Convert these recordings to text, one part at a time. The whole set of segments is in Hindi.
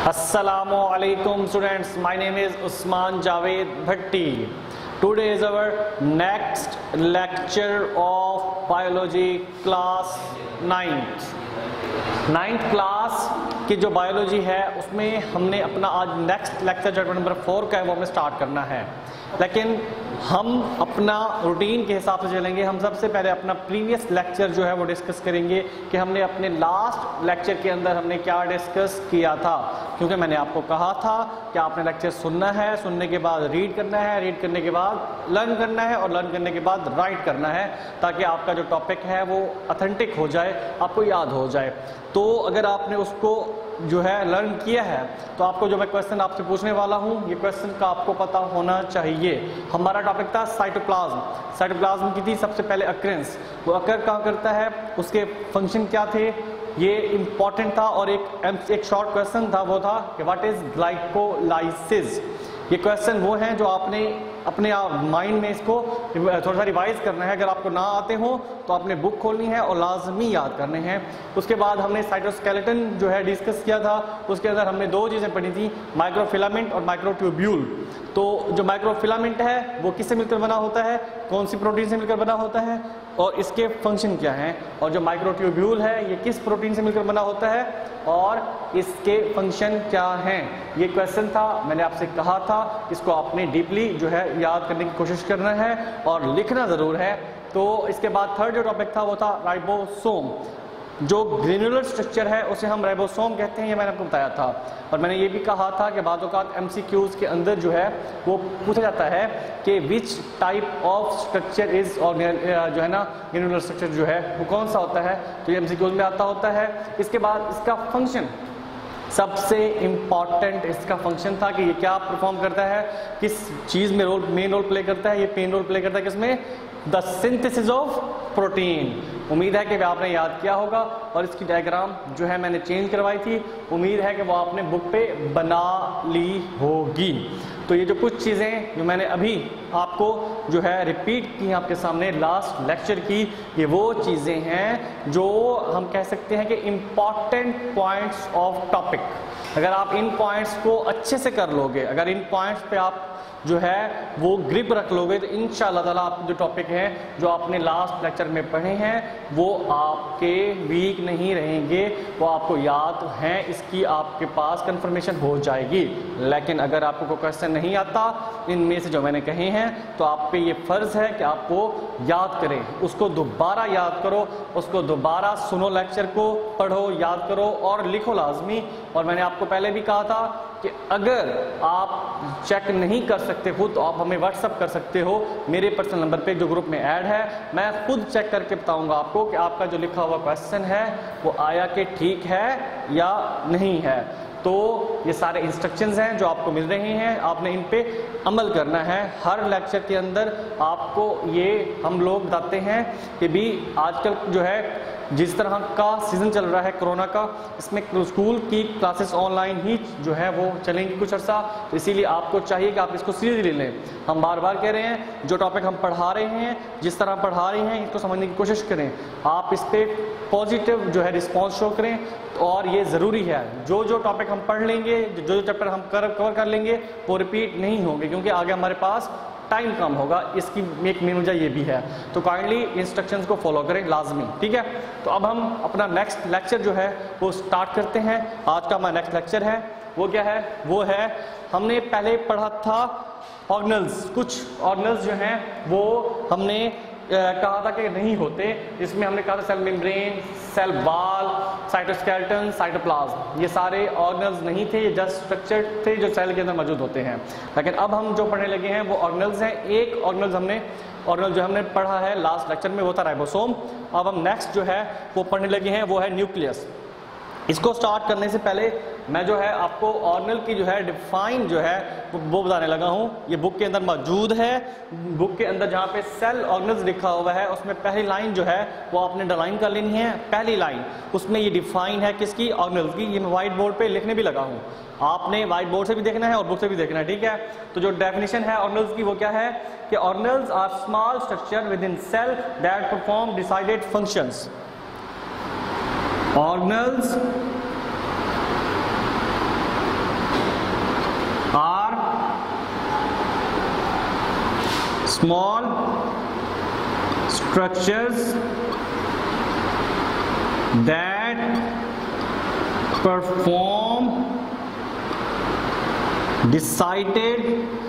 Assalamu alaikum students, my name is Usman Javed Bhatti. Today is our next lecture of biology class 9th class की जो बायोलॉजी है उसमें हमने अपना आज नेक्स्ट लेक्चर चैप्टर नंबर 4 का है वो हमें स्टार्ट करना है, लेकिन हम अपना रूटीन के हिसाब से चलेंगे। हम सबसे पहले अपना प्रीवियस लेक्चर जो है वो डिस्कस करेंगे कि हमने अपने लास्ट लेक्चर के अंदर हमने क्या डिस्कस किया था, क्योंकि मैंने आपको कहा था कि आपने लेक्चर सुनना है, सुनने के बाद रीड करना है, रीड करने के बाद लर्न करना है और लर्न करने के बाद राइट करना है, ताकि आपका जो टॉपिक है वो ऑथेंटिक हो जाए, आपको याद हो जाए। तो अगर आपने उसको जो है लर्न किया है तो आपको जो मैं क्वेश्चन आपसे पूछने वाला हूँ ये क्वेश्चन का आपको पता होना चाहिए। हमारा टॉपिक था साइटोप्लाज्म। साइटोप्लाज्म की थी सबसे पहले अक्रेंस, वो अकर कहाँ करता है, उसके फंक्शन क्या थे, ये इंपॉर्टेंट था। और एक शॉर्ट क्वेश्चन था, वो था कि व्हाट इज ग्लाइकोलाइसिस। ये क्वेश्चन वो हैं जो आपने अपने माइंड में इसको थोड़ा सा रिवाइज करना है। अगर आपको ना आते हो तो आपने बुक खोलनी है और लाजमी याद करने हैं। उसके बाद हमने साइटोस्केलेटन जो है डिस्कस किया था, उसके अंदर हमने दो चीज़ें पढ़ी थी, माइक्रोफिलामेंट और माइक्रोट्यूब्यूल। तो जो माइक्रोफिलामेंट है वो किससे मिलकर बना होता है, कौन सी प्रोटीन से मिलकर बना होता है और इसके फंक्शन क्या हैं, और जो माइक्रोट्यूब्यूल है ये किस प्रोटीन से मिलकर बना होता है और इसके फंक्शन क्या हैं। ये क्वेश्चन था, मैंने आपसे कहा था इसको आपने डीपली जो है याद करने की कोशिश करना है और लिखना ज़रूर है। तो इसके बाद थर्ड जो टॉपिक था वो था राइबोसोम। जो ग्रेनुलर स्ट्रक्चर है उसे हम राइबोसोम कहते हैं, ये मैंने आपको बताया था। और मैंने ये भी कहा था कि बातों का MCQs के अंदर जो है वो पूछा जाता है कि which type of structure is, और जो है ना ग्रेनुलर स्ट्रक्चर जो है वो कौन सा होता है, तो ये MCQs में आता होता है। इसके बाद इसका फंक्शन, सबसे इम्पॉर्टेंट इसका फंक्शन था कि ये क्या परफॉर्म करता है, किस चीज़ में मेन रोल प्ले करता है। ये मेन रोल प्ले करता है किसमें, द सिंथेसिस ऑफ प्रोटीन। उम्मीद है कि आपने याद किया होगा और इसकी डायग्राम जो है मैंने चेंज करवाई थी, उम्मीद है कि वो आपने बुक पे बना ली होगी। तो ये जो कुछ चीज़ें जो मैंने अभी आपको जो है रिपीट की आपके सामने लास्ट लेक्चर की, ये वो चीज़ें हैं जो हम कह सकते हैं कि इम्पॉर्टेंट पॉइंट्स ऑफ टॉपिक। अगर आप इन पॉइंट्स को अच्छे से कर लोगे, अगर इन पॉइंट्स पे आप जो है वो ग्रिप रख लोगे, तो इंशाअल्लाह ताला आप जो टॉपिक हैं जो आपने लास्ट लेक्चर में पढ़े हैं वो आपके वीक नहीं रहेंगे, वो आपको याद हैं, इसकी आपके पास कंफर्मेशन हो जाएगी। लेकिन अगर आपको कोई क्वेश्चन नहीं आता इनमें से जो मैंने कहे हैं, तो आप पे ये फ़र्ज़ है कि आपको याद करें, उसको दोबारा याद करो, उसको दोबारा सुनो, लेक्चर को पढ़ो, याद करो और लिखो लाजमी। और मैंने आपको पहले भी कहा था कि अगर आप चेक नहीं कर सकते हो तो आप हमें व्हाट्सअप कर सकते हो मेरे पर्सनल नंबर पे जो ग्रुप में ऐड है। मैं खुद चेक करके बताऊंगा आपको कि आपका जो लिखा हुआ क्वेश्चन है वो आया कि ठीक है या नहीं है। तो ये सारे इंस्ट्रक्शंस हैं जो आपको मिल रहे हैं, आपने इन पे अमल करना है। हर लेक्चर के अंदर आपको ये हम लोग बताते हैं कि भी आजकल जो है जिस तरह का सीज़न चल रहा है कोरोना का, इसमें स्कूल की क्लासेस ऑनलाइन ही जो है वो चलेंगी कुछ अर्सा, तो इसीलिए आपको चाहिए कि आप इसको सीरियसली लें। हम बार बार कह रहे हैं जो टॉपिक हम पढ़ा रहे हैं, जिस तरह पढ़ा रहे हैं इसको समझने की कोशिश करें, आप इस पर पॉजिटिव जो है रिस्पॉन्स शो करें। और ये ज़रूरी है, जो जो टॉपिक हम पढ़ लेंगे, जो जो चैप्टर हम कवर कर लेंगे वो रिपीट नहीं होंगे, क्योंकि आगे हमारे पास टाइम कम होगा। इसकी एक मेन वजह ये भी है। तो काइंडली इंस्ट्रक्शंस को फॉलो करें लाजमी, ठीक है। तो अब हम अपना नेक्स्ट लेक्चर जो है वो स्टार्ट करते हैं। आज का हमारा नेक्स्ट लेक्चर है वो क्या है, वो है हमने पहले पढ़ा था ऑर्गेनल्स। कुछ ऑर्गेनल्स जो हैं वो हमने कहा था कि नहीं होते, इसमें हमने कहा था cell membrane, cell wall, cytoskeleton, cytoplasm, ये सारे ऑर्गेनल्स नहीं थे, ये जस्ट स्ट्रक्चर थे जो सेल के अंदर मौजूद होते हैं। लेकिन अब हम जो पढ़ने लगे हैं वो ऑर्गेनल्स हैं। एक ऑर्गेनल जो हमने पढ़ा है लास्ट लेक्चर में वो था राइबोसोम। अब हम नेक्स्ट जो है वो पढ़ने लगे हैं वो है न्यूक्लियस। इसको स्टार्ट करने से पहले मैं जो है आपको ऑर्गेनल की जो है डिफाइन जो है वो बताने लगा हूँ। ये बुक के अंदर मौजूद है। बुक के अंदर जहाँ पे सेल ऑर्गेनल्स लिखा हुआ है उसमें पहली लाइन जो है वो आपने अंडरलाइन कर लेनी है। पहली लाइन उसमें ये डिफाइन है किसकी, ऑर्गेनल्स की। ये मैं व्हाइट बोर्ड पे लिखने भी लगा हूँ, आपने व्हाइट बोर्ड से भी देखना है और बुक से भी देखना है, ठीक है। तो जो डेफिनेशन है ऑर्गेनल्स की वो क्या है कि organelles are small structure within cell that perform decided functions. Organelles small structures that perform decided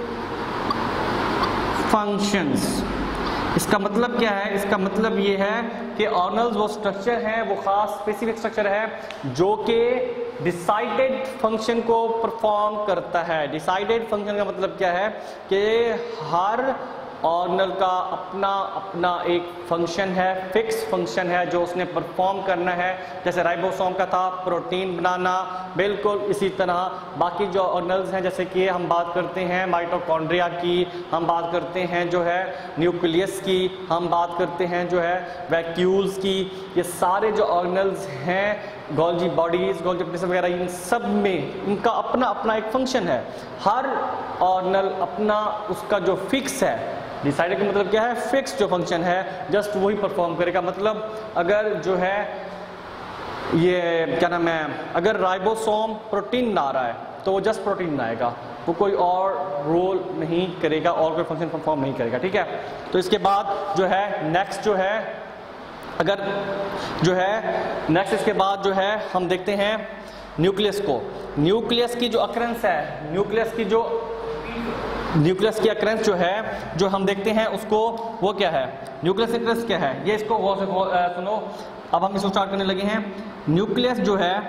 functions. इसका मतलब क्या है? इसका मतलब ये है कि ऑर्गेनल्स वो स्ट्रक्चर है, वो खास स्पेसिफिक स्ट्रक्चर है जो कि डिसाइडेड फंक्शन को परफॉर्म करता है। डिसाइडेड फंक्शन का मतलब क्या है कि हर ऑर्गेनल का अपना अपना एक फंक्शन है, फिक्स फंक्शन है जो उसने परफॉर्म करना है। जैसे राइबोसोम का था प्रोटीन बनाना, बिल्कुल इसी तरह बाकी जो ऑर्गेनल्स हैं, जैसे कि हम बात करते हैं माइटोकॉन्ड्रिया की, हम बात करते हैं जो है न्यूक्लियस की, हम बात करते हैं जो है वैक्यूल्स की। ये सारे जो ऑर्गेनल्स हैं, गोल्जी बॉडीज, गोल्जी प्रोटीन वगैरह, इन सब में इनका अपना अपना एक फंक्शन है। हर ऑर्गेनल अपना उसका जो फिक्स है, डिसाइडेड का मतलब क्या है? फिक्स जो फंक्शन है जस्ट वही परफॉर्म करेगा। मतलब अगर जो है ये क्या नाम है, अगर राइबोसोम प्रोटीन बना रहा है तो वो जस्ट प्रोटीन बनाएगा, वो कोई और रोल नहीं करेगा और कोई फंक्शन परफॉर्म नहीं करेगा। ठीक है, तो इसके बाद जो है नेक्स्ट जो है, अगर जो है नेक्स्ट इसके बाद जो है हम देखते हैं न्यूक्लियस को। न्यूक्लियस की जो अकरेंस है, न्यूक्लियस की अकरेंस जो है, जो हम देखते हैं उसको, वो क्या है? न्यूक्लियस अकरेंस क्या है ये इसको गौर से सुनो। अब हम इसको स्टार्ट करने लगे हैं। न्यूक्लियस जो है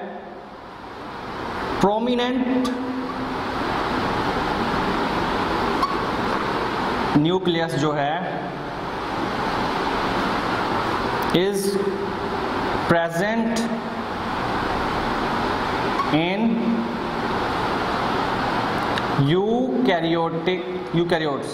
प्रोमिनेंट न्यूक्लियस जो है इज प्रेजेंट इन यूकैरियोट्स।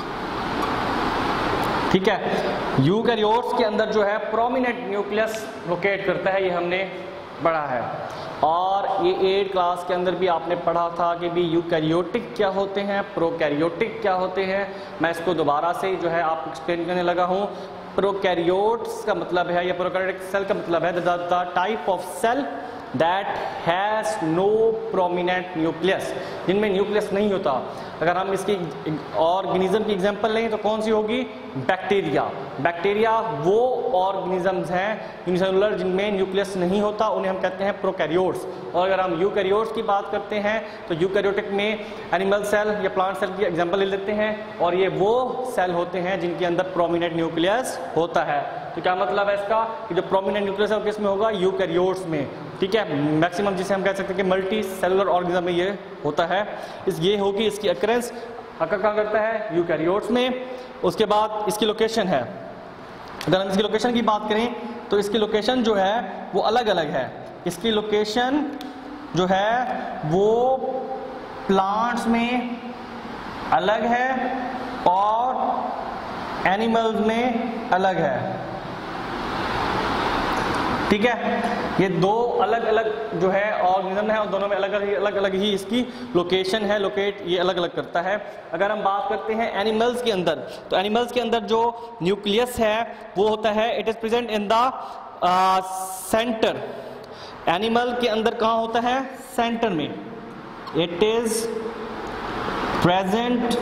ठीक है, यूकैरियोट्स के अंदर जो है प्रोमिनेंट न्यूक्लियस लोकेट करता है, ये हमने पढ़ा है। और ये 8 क्लास के अंदर भी आपने पढ़ा था कि भी यूकैरियोटिक क्या होते हैं, प्रोकैरियोटिक क्या होते हैं। मैं इसको दोबारा से जो है आपको एक्सप्लेन करने लगा हूँ। प्रोकैरियोट्स का मतलब है, या प्रोकैरियोटिक सेल का मतलब है the type of cell that has no prominent nucleus, जिनमें न्यूक्लियस नहीं होता। अगर हम इसकी ऑर्गेनिज्म की एग्जांपल लें तो कौन सी होगी? बैक्टीरिया। बैक्टीरिया वो ऑर्गेनिजम्स हैं यूनिसेलुलर जिनमें न्यूक्लियस नहीं होता, उन्हें हम कहते हैं प्रोकैरियोट्स। और अगर हम यूकैरियोट्स की बात करते हैं तो यूकैरियोटिक में एनिमल सेल या प्लांट सेल की एग्जांपल ले लेते हैं, और ये वो सेल होते हैं जिनके अंदर प्रोमिनेंट न्यूक्लियस होता है। तो क्या मतलब है इसका कि जो प्रोमिनेंट न्यूक्लियस है वो किस में होगा? यूकैरियोट्स में। ठीक है, मैक्सिमम जिसे हम कह सकते हैं कि मल्टी सेलुलर ऑर्गेनिज्म में ये होता है। ये होगी इसकी अकरेंस, कहाँ करता है? यूकैरियोट्स में। उसके बाद इसकी लोकेशन है, अगर हम इसकी लोकेशन की बात करें तो इसकी लोकेशन जो है वो अलग अलग है। इसकी लोकेशन जो है वो प्लांट्स में अलग है और एनिमल्स में अलग है। ठीक है, ये दो अलग अलग जो है ऑर्गेनिज्म है और दोनों में अलग अलग ही इसकी लोकेशन है, लोकेट ये अलग अलग करता है। अगर हम बात करते हैं एनिमल्स के अंदर, तो एनिमल्स के अंदर जो न्यूक्लियस है वो होता है it is present in the centre. Animal के अंदर कहाँ होता है? सेंटर में। It is present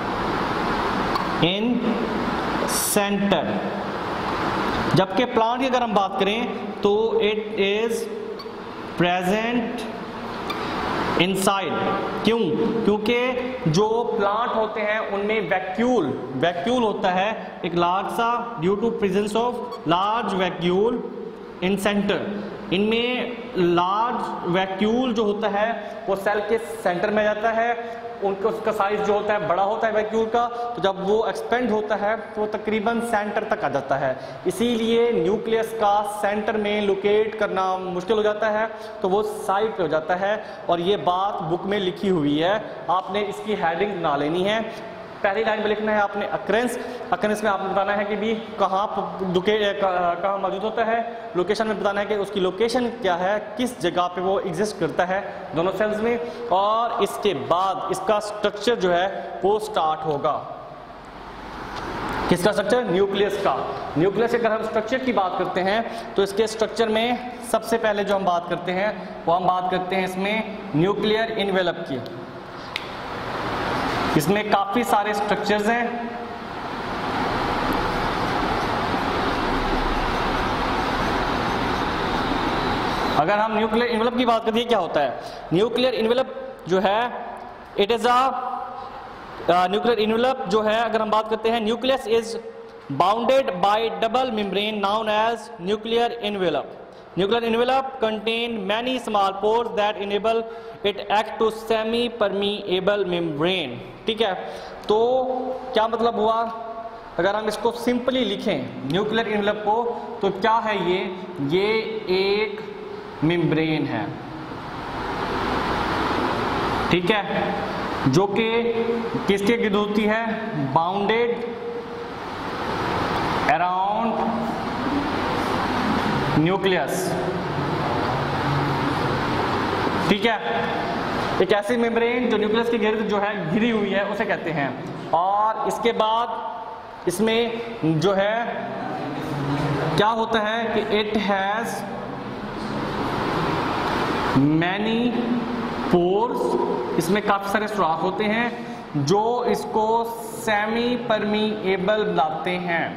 in centre. जबकि प्लांट की अगर हम बात करें तो इट इज प्रेजेंट इनसाइड। क्यों? क्योंकि जो प्लांट होते हैं उनमें वैक्यूल होता है एक लार्ज सा, due to presence of large vacuole in centre. इनमें लार्ज वैक्यूल जो होता है वो सेल के सेंटर में जाता है, उनका उसका साइज जो होता है बड़ा होता है वैक्यूल का, तो जब वो एक्सपेंड होता है तो वो तकरीबन सेंटर तक आ जाता है। इसीलिए न्यूक्लियस का सेंटर में लोकेट करना मुश्किल हो जाता है, तो वो साइड पे हो जाता है। और ये बात बुक में लिखी हुई है, आपने इसकी हेडिंग बना लेनी है। पहली लाइन में लिखना है आपने अकरेंस में आपने बताना है कि भी कहाँ मौजूद होता है। लोकेशन में बताना है कि उसकी लोकेशन क्या है, किस जगह पे वो एग्जिस्ट करता है दोनों सेल्स में। और इसके बाद इसका स्ट्रक्चर जो है वो स्टार्ट होगा। किसका स्ट्रक्चर? न्यूक्लियस का। न्यूक्लियस अगर हम स्ट्रक्चर की बात करते हैं तो इसके स्ट्रक्चर में सबसे पहले जो हम बात करते हैं वो हम बात करते हैं इसमें न्यूक्लियर इनवेलप की। इसमें काफ़ी सारे स्ट्रक्चर्स हैं, अगर हम न्यूक्लियर इन्वेलप की बात करते हैं, क्या होता है न्यूक्लियर इन्वेलप जो है, इट इज न्यूक्लियर इन्वेलप जो है, अगर हम बात करते हैं, nucleus is bounded by double membrane known as nuclear envelope. Nuclear envelope contain many small pores that enable it act to semi permeable membrane. ठीक है, तो क्या मतलब हुआ, अगर हम इसको सिंपली लिखें न्यूक्लियर इन्वेलप को, तो क्या है ये एक मेम्ब्रेन है. ठीक है, जो कि किसके गिर्द होती है, बाउंडेड अराउंड न्यूक्लियस. ठीक है, एक ऐसी मेम्ब्रेन जो न्यूक्लियस के गिर्द जो है घिरी हुई है उसे कहते हैं. और इसके बाद इसमें जो है क्या होता है कि इट हैज मैनी पोर्स, इसमें काफी सारे सुराख होते हैं जो इसको सेमी परमीएबल बनाते हैं.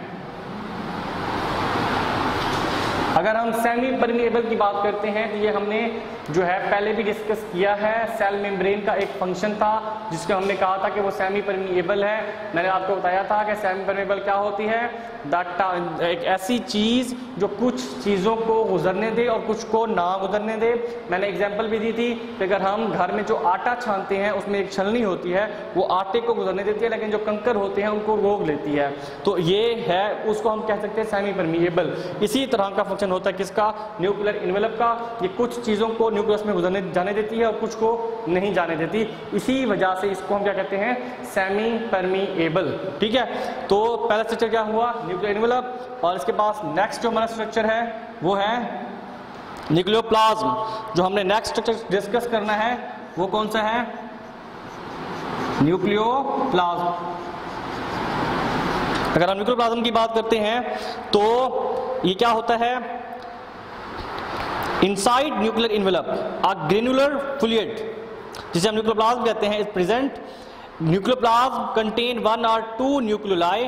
अगर हम सेमी परमीएबल की बात करते हैं तो ये हमने जो है पहले भी डिस्कस किया है. सेल मेम्ब्रेन का एक फंक्शन था जिसको हमने कहा था कि वो सेमी परमीएबल है. मैंने आपको बताया था कि सेमी परमीएबल क्या होती है, एक ऐसी चीज जो कुछ चीजों को गुजरने दे और कुछ को ना गुजरने दे. मैंने एग्जांपल भी दी थी कि अगर हम घर में जो आटा छानते हैं उसमें एक छलनी होती है, वो आटे को गुजरने देती है, लेकिन जो कंकर होते हैं उनको रोक लेती है. तो ये है, उसको हम कह सकते हैं सेमी परमीएबल. इसी तरह का फंक्शन होता है किसका, न्यूक्लियर इन्वेलप का. ये कुछ चीजों को न्यूक्लियस में गुजरने जाने देती है और कुछ को नहीं जाने देती. इसी वजह से इसको हम क्या कहते हैं, सेमी परमीएबल. ठीक है, तो पहला स्ट्रक्चर क्या हुआ, न्यूक्लियर इन्वेलप. और इसके पास नेक्स्ट जो हमारा स्ट्रक्चर है वो है न्यूक्लियोप्लाज्म. जो हमने नेक्स्ट स्ट्रक्चर डिस्कस करना है वो कौन सा है, न्यूक्लियोप्लाज्म. अगर हम न्यूक्लियोप्लाज्म की बात करते हैं तो ये क्या होता है, inside nuclear envelope a granular fluid, जिसे हम न्यूक्लियोप्लाज्म कहते हैं, is present. Nucleoplasm contain 1 or 2 nucleoli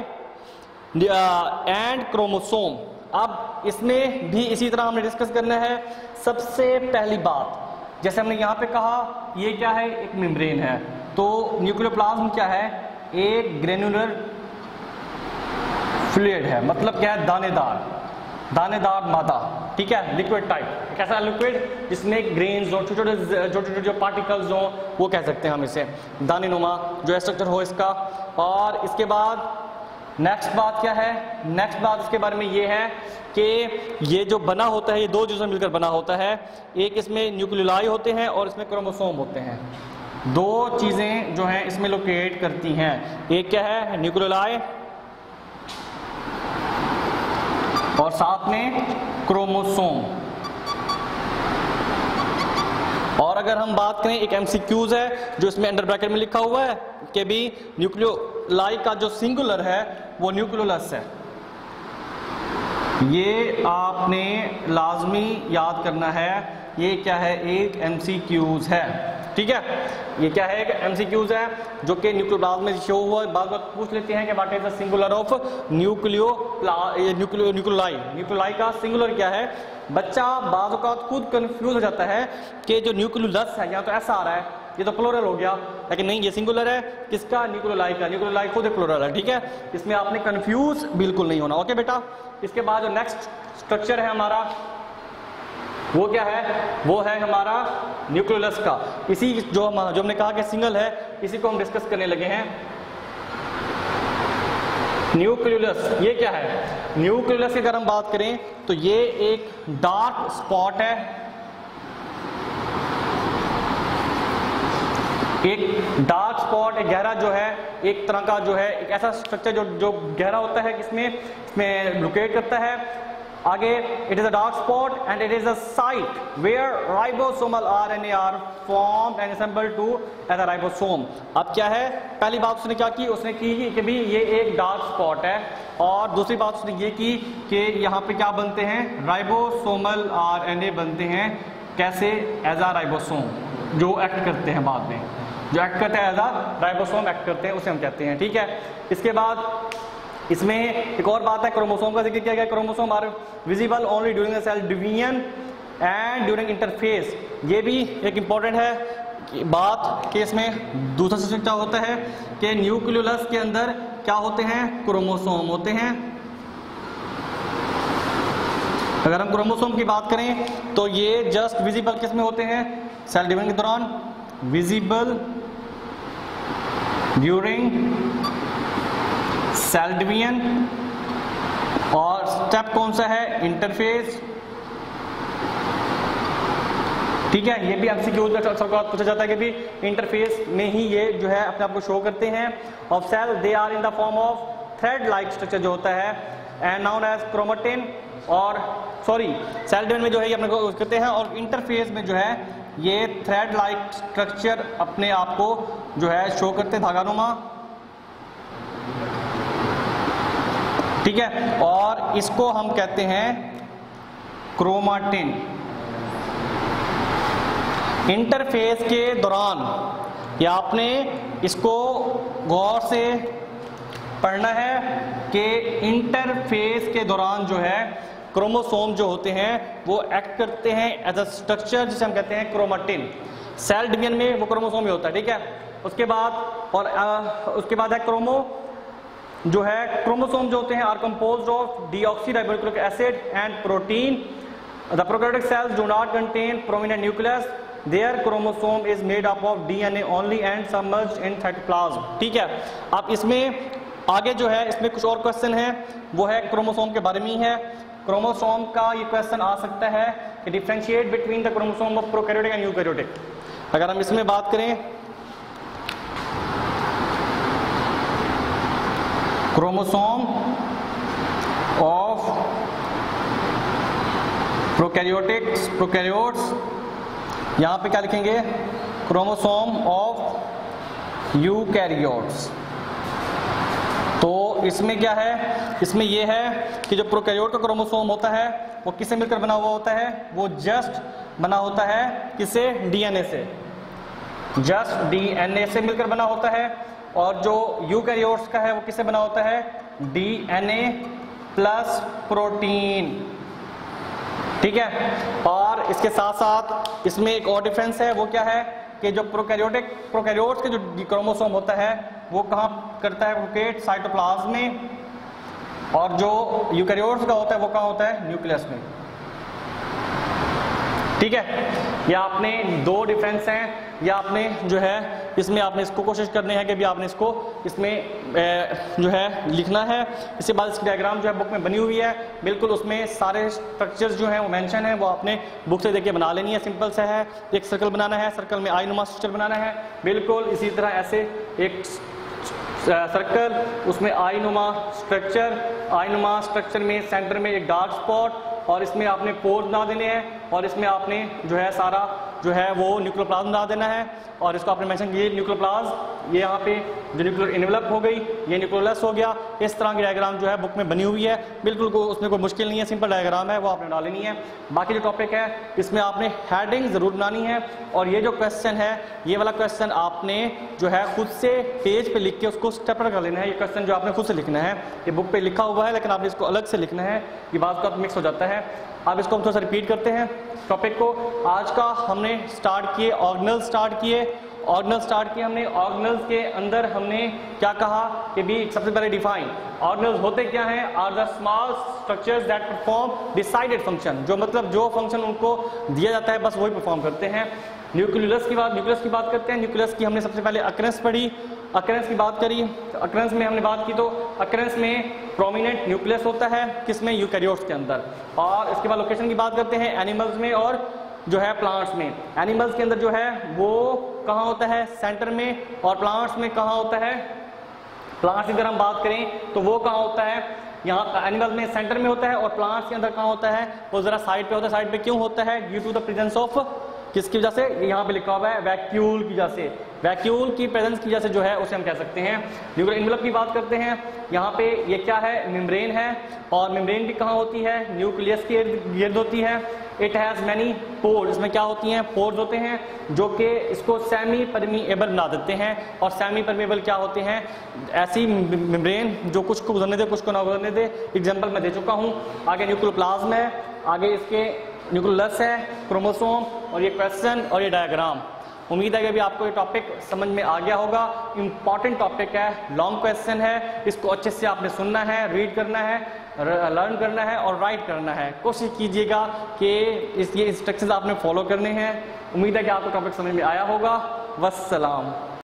and chromosome. अब इसमें भी इसी तरह हमने डिस्कस करना है. सबसे पहली बात, जैसे हमने यहाँ पे कहा ये क्या है, एक मेम्ब्रेन है. तो न्यूक्लियोप्लाज्म क्या है, एक ग्रेनुलर फ्लूइड है. मतलब क्या है, दानेदार मादा. ठीक है, लिक्विड टाइप. कैसा लिक्विड जिसमें ग्रेन्स हो, छोटे छोटे जो पार्टिकल्स हो, वो कह सकते हैं हम इसे, दानेनुमा जो स्ट्रक्चर हो इसका. और इसके बाद नेक्स्ट बात क्या है, नेक्स्ट बात इसके बारे में ये है कि ये जो बना होता है, ये दो चीज़ों मिलकर बना होता है. एक इसमें न्यूक्लियोलाई होते हैं और इसमें क्रोमोसोम होते हैं. दो चीज़ें जो हैं इसमें लोकेट करती हैं. एक क्या है, न्यूक्लियोलाई, और साथ में क्रोमोसोम. और अगर हम बात करें, एक एमसीक्यूज है जो इसमें अंडर ब्रैकेट में लिखा हुआ है कि भी न्यूक्लियोलाई का जो सिंगुलर है वो न्यूक्लियोलस है. ये आपने लाजमी याद करना है. ये क्या है, एक एमसीक्यूज है. ठीक है, ये क्या है, एक एमसीक्यूज है जो कि न्यूक्लियोप्लाज्म में शो हुआ. बार बार पूछ लेते हैं कि what is the singular of nucleoli. Nucleoli का सिंगुलर क्या है. बच्चा बाज़ औक़ात खुद कंफ्यूज हो जाता है कि जो न्यूक्लियोलस है, यहाँ तो ऐसा आ रहा है, ये तो प्लूरल हो गया, लेकिन नहीं, ये सिंगुलर है. किसका, न्यूक्लियोलाई का. न्यूक्लियोलाई खुद प्लूरल है. ठीक है, इसमें आपने कंफ्यूज बिल्कुल नहीं होना. ओके बेटा. इसके बाद जो नेक्स्ट स्ट्रक्चर है हमारा वो क्या है, वो है हमारा न्यूक्लियोलस का. इसी जो हमने कहा कि सिंगल है, इसी को हम डिस्कस करने लगे हैं. न्यूक्लियोलस ये क्या है, न्यूक्लियोलस की अगर हम बात करें तो ये एक डार्क स्पॉट है. एक डार्क स्पॉट, एक गहरा जो है, एक तरह का जो है, एक ऐसा स्ट्रक्चर जो गहरा होता है, इसमें लोकेट करता है. आगे, it is a dark spot and it is a site where ribosomal RNA are formed and assembled to as a ribosome. अब क्या है, पहली बात उसने क्या की, उसने की कि भी ये एक डार्क स्पॉट है. और दूसरी बात उसने ये की कि यहाँ पे क्या बनते हैं, राइबोसोमल आरएनए बनते हैं. कैसे, एज अ राइबोसोम, जो एक्ट करते हैं बाद में, जो एक्ट करते हैं एज अ राइबोसोम एक्ट करते हैं, उसे हम कहते हैं. ठीक है, इसके बाद इसमें एक और बात है, क्रोमोसोम का जिक्र किया गया. Chromosome are visible only during the cell division and during interphase, ये भी एक इंपॉर्टेंट है बात कि इसमें दूसरा सिस्टम क्या होता है कि न्यूक्लियोलस के अंदर क्या होते हैं, क्रोमोसोम होते हैं। अगर हम क्रोमोसोम की बात करें तो ये जस्ट विजिबल किस में होते हैं, सेल डिवीजन के दौरान, विजिबल ड्यूरिंग सेल डिवीजन, और स्टेप कौन सा है, इंटरफेस। ठीक है, ये भी एमसीक्यू पूछा जाता है कि भी इंटरफेस में ही ये जो है अपने आप को शो करते हैं। Of cell they are in the form of thread like structure जो होता है एंड नाउन एज क्रोमेटिन, और सॉरी सेल डिवीजन में जो है ये अपने को यूज करते हैं, और इंटरफेस में जो है ये थ्रेड लाइक स्ट्रक्चर अपने आप को जो है शो करते हैं, धागानुमा। ठीक है, और इसको हम कहते हैं क्रोमाटिन। इंटरफेस के दौरान या आपने इसको गौर से पढ़ना है कि इंटरफेस के दौरान जो है क्रोमोसोम जो होते हैं वो एक्ट करते हैं एज अ स्ट्रक्चर जिसे हम कहते हैं क्रोमाटिन। सेल डिवीजन में वो क्रोमोसोम ही होता है। ठीक है, उसके बाद है क्रोमो जो है, क्रोमोसोम जो होते हैं are composed of deoxyribonucleic acid and protein. The prokaryotic cells do not contain prominent nucleus, their chromosome is made up of DNA only and submerged in cytoplasm. ठीक है, अब इसमें आगे जो है इसमें कुछ और क्वेश्चन है, वो है क्रोमोसोम के बारे में ही है। क्रोमोसोम का ये क्वेश्चन आ सकता है कि differentiate between the chromosome of prokaryotic and eukaryotic. अगर हम इसमें बात करें क्रोमोसोम ऑफ प्रोकैरियोट्स, यहां पे क्या लिखेंगे, क्रोमोसोम ऑफ यूकैरियोट्स। तो इसमें क्या है, इसमें यह है कि जो प्रोकैरियोट का क्रोमोसोम होता है वो किससे मिलकर बना हुआ होता है, वो जस्ट बना होता है किससे, डीएनए से, जस्ट डीएनए से मिलकर बना होता है। और जो यूकैरियोट्स का है वो किससे बना होता है, डीएनए प्लस प्रोटीन। ठीक है, और इसके साथ साथ इसमें एक और डिफरेंस है, वो क्या है कि जो प्रोकैरियोट्स के जो क्रोमोसोम होता है वो कहाँ करता है, लोकेट साइटोप्लाज्म में, और जो यूकैरियोट्स का होता है वो कहाँ होता है, न्यूक्लियस में। ठीक है, या आपने दो डिफरेंस हैं, या आपने जो है इसमें आपने इसको कोशिश करनी है कि भी आपने इसको इसमें जो है लिखना है। इसके बाद इसकी डायग्राम जो है बुक में बनी हुई है, बिल्कुल उसमें सारे स्ट्रक्चर्स जो हैं वो मेंशन है, वो आपने बुक से देखके बना लेनी है। सिंपल सा है, एक सर्कल बनाना है, सर्कल में आईनुमा स्ट्रक्चर बनाना है, बिल्कुल इसी तरह ऐसे एक सर्कल, उसमें आईनुमा स्ट्रक्चर में सेंटर में एक डार्क स्पॉट, और इसमें आपने पोर्स बना देने हैं, और इसमें आपने जो है सारा जो है वो न्यूक्लियोप्लाज्म बना देना है। और इसको आपने मेंशन किया न्यूक्लियोप्लाज्म, ये यहाँ पे जो न्यूक्लियर इनवेलप हो गई, ये न्यूक्लियोलस हो गया। इस तरह की डायग्राम जो है बुक में बनी हुई है, बिल्कुल उसमें कोई मुश्किल नहीं है, सिंपल डायग्राम है, वो आपने डाल लेनी है। बाकी जो टॉपिक है इसमें आपने हेडिंग जरूर बनानी है, और ये जो क्वेश्चन है ये वाला क्वेश्चन आपने जो है खुद से पेज पे लिख के उसको स्टेपलर कर लेना है। ये क्वेश्चन जो आपने खुद से लिखना है, ये बुक पे लिखा हुआ है लेकिन आपने इसको अलग से लिखना है, ये बात का मिक्स हो जाता है। अब इसको हम थोड़ा सा रिपीट करते हैं टॉपिक को। आज का हमने स्टार्ट किए ऑर्गेनल स्टार्ट किए हमने। ऑर्गेनल्स के अंदर हमने क्या कहा कि भी सबसे पहले डिफाइन ऑर्गेनल्स होते क्या हैं, are the small structures that perform decided function, जो मतलब जो फंक्शन उनको दिया जाता है बस वही परफॉर्म करते हैं। न्यूक्लियस की बात करते हैं। न्यूक्लियस की हमने सबसे पहले अकरेंस पढ़ी, अकरेंस की बात करी, अकरेंस में हमने बात की तो अकरेंस में प्रोमिनेंट न्यूक्लियस होता है किसमें, यूकैरियोट्स के अंदर। और इसके बाद लोकेशन की बात करते हैं एनिमल्स में और जो है प्लांट्स में। एनिमल्स के अंदर जो है वो कहाँ होता है, सेंटर में, और प्लांट्स में कहाँ होता है, प्लांट्स की अगर हम बात करें तो वो कहाँ होता है, यहाँ एनिमल में सेंटर में होता है, और प्लांट्स के अंदर कहाँ होता है, वो जरा साइड पे होता है। साइड पे क्यों होता है, due to the presence of किसकी वजह से, यहाँ पे लिखा हुआ है वैक्यूल की वजह से, वैक्यूल की प्रेजेंस की वजह से जो है उसे हम कह सकते हैं न्यूक्लियर एनवेलप की बात करते हैं। यहाँ पे ये क्या है, मेम्ब्रेन है, और मेम्ब्रेन भी कहाँ होती है, न्यूक्लियस के इर्द होती है। इट हैज मैनी पोर्स, इसमें क्या होती हैं, पोर्स होते हैं जो कि इसको सेमी परमिएबल बना देते हैं। और सेमी परमिएबल क्या होते हैं, ऐसी मेम्ब्रेन जो कुछ को गुजरने दे कुछ को ना गुजरने दे। एग्जांपल मैं दे चुका हूँ। आगे न्यूक्लियोप्लाज्म है, आगे इसके न्यूक्लियस है, क्रोमोसोम, और ये क्वेश्चन और ये डायग्राम। उम्मीद है कि अभी आपको ये टॉपिक समझ में आ गया होगा। इंपॉर्टेंट टॉपिक है, लॉन्ग क्वेश्चन है, इसको अच्छे से आपने सुनना है, रीड करना है, लर्न करना है और राइट करना है। कोशिश कीजिएगा कि ये इंस्ट्रक्शंस आपने फॉलो करने हैं। उम्मीद है कि आपको टॉपिक समझ में आया होगा। वस्सलाम।